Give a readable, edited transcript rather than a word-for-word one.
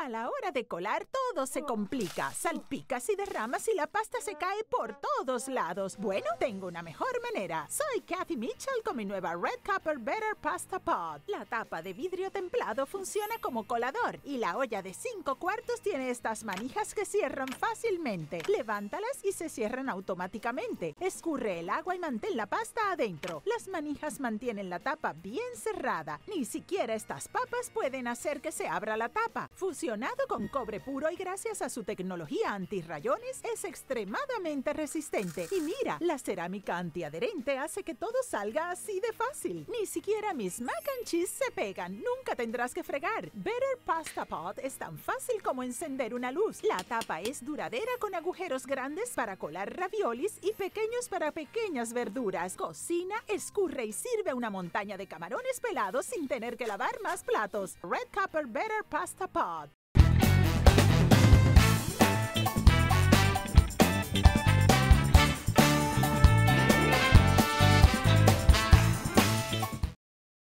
A la hora de colar, todo se complica. Salpicas y derramas y la pasta se cae por todos lados. Bueno, tengo una mejor manera. Soy Kathy Mitchell con mi nueva Red Copper Better Pasta Pod. La tapa de vidrio templado funciona como colador y la olla de 5 cuartos tiene estas manijas que cierran fácilmente. Levántalas y se cierran automáticamente. Escurre el agua y mantén la pasta adentro. Las manijas mantienen la tapa bien cerrada. Ni siquiera estas papas pueden hacer que se abra la tapa. Fusionado con cobre puro y gracias a su tecnología antirrayones, es extremadamente resistente. Y mira, la cerámica antiadherente hace que todo salga así de fácil. Ni siquiera mis mac and cheese se pegan. Nunca tendrás que fregar. Better Pasta Pot es tan fácil como encender una luz. La tapa es duradera con agujeros grandes para colar raviolis y pequeños para pequeñas verduras. Cocina, escurre y sirve una montaña de camarones pelados sin tener que lavar más platos. Red Copper Better Pasta Pot.